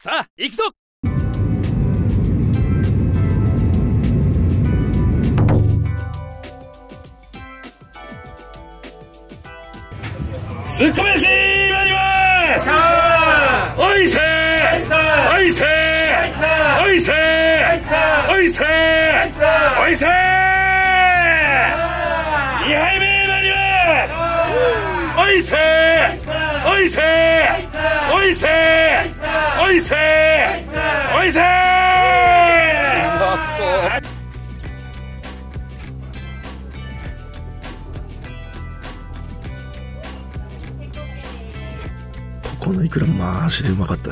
さあ行くぞ。 突っ込めし参ります。おいせおいせおいせおいせおいせ2杯目参ります。おいせおいせおいせおいせおいせ。うまそう。 このイクラマジでうまかったです。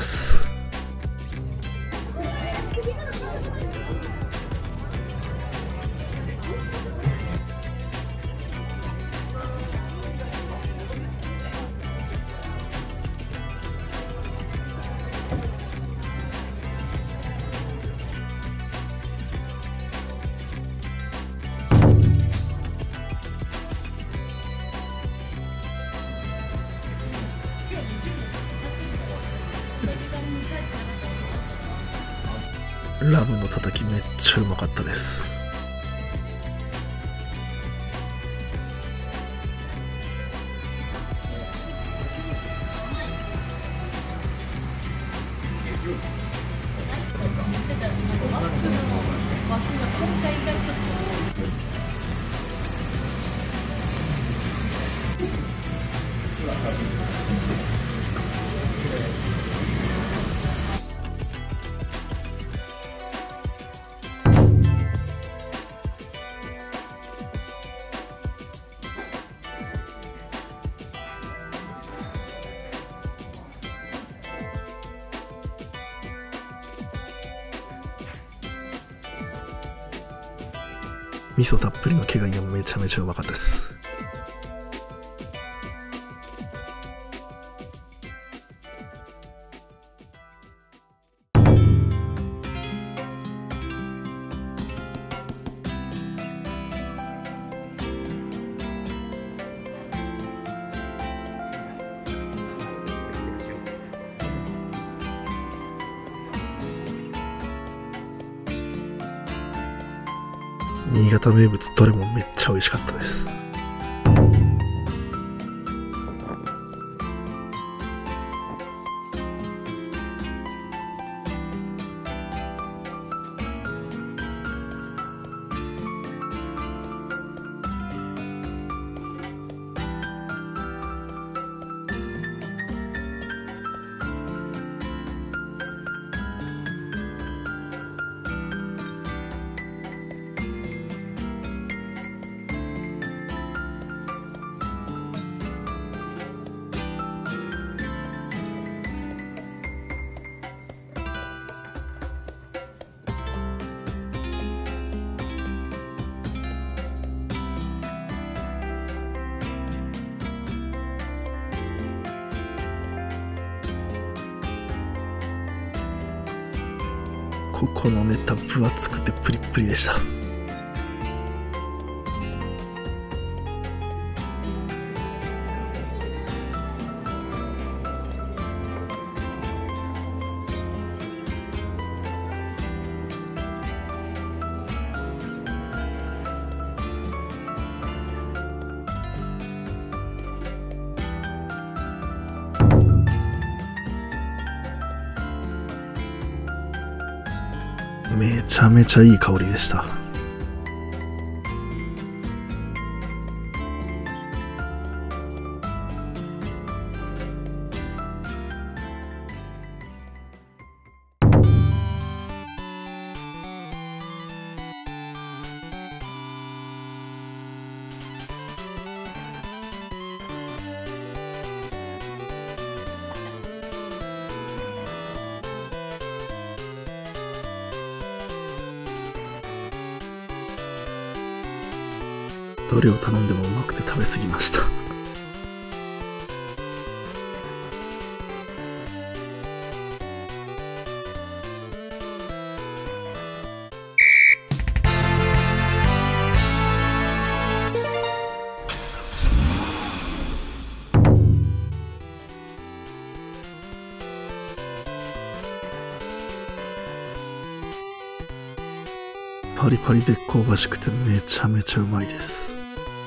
ラムのたたきめっちゃうまかったです。味噌たっぷりの毛ガニもめちゃめちゃうまかったです。新潟名物どれもめっちゃ美味しかったです。ここのネタ分厚くてプリップリでした。めちゃめちゃいい香りでした。どれを頼んでもうまくて食べ過ぎました。 パリパリで香ばしくてめちゃめちゃうまいです。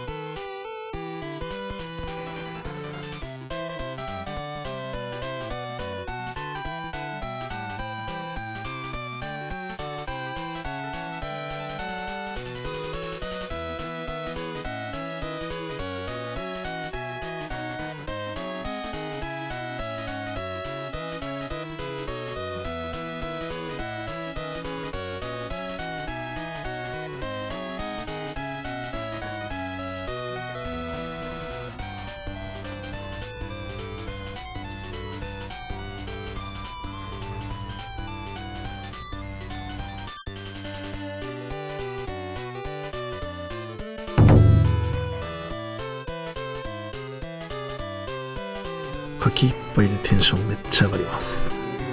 牡蠣いっぱいでテンションめっちゃ上がります。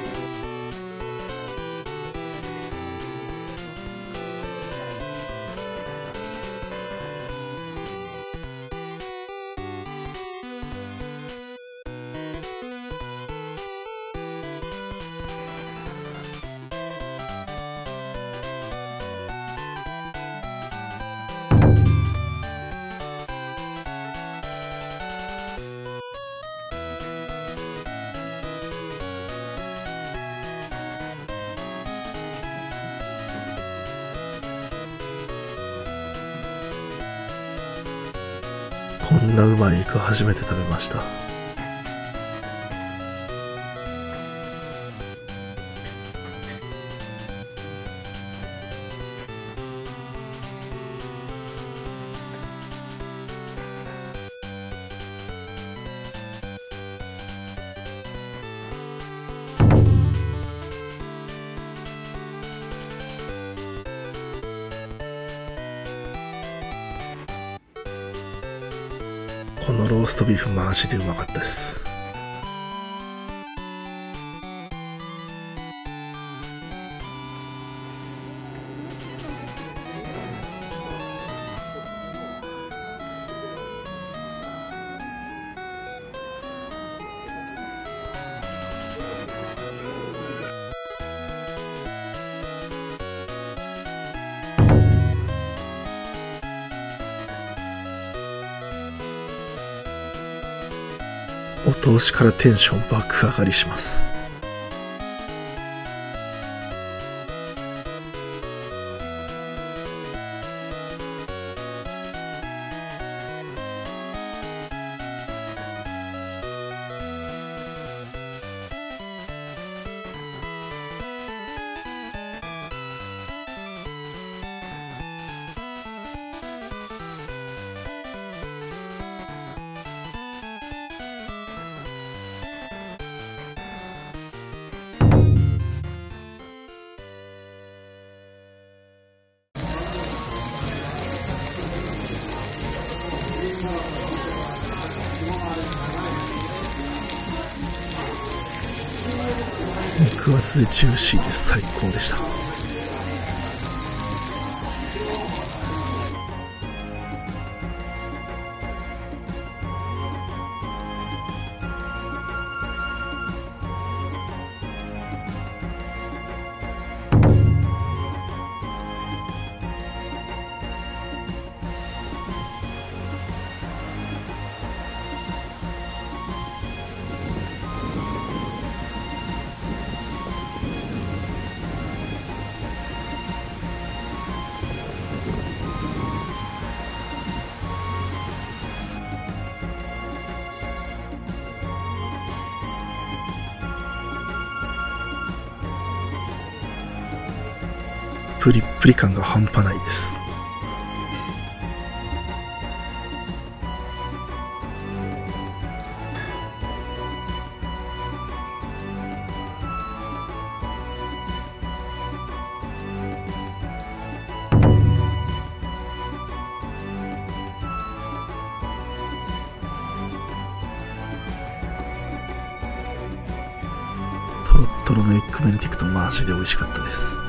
こんなうまいイカ初めて食べました。このローストビーフマジでうまかったです。お通しからテンション爆上がりします。肉厚でジューシーで最高でした。プリップリ感が半端ないです。トロットロのエッグベネディクトマジで美味しかったです。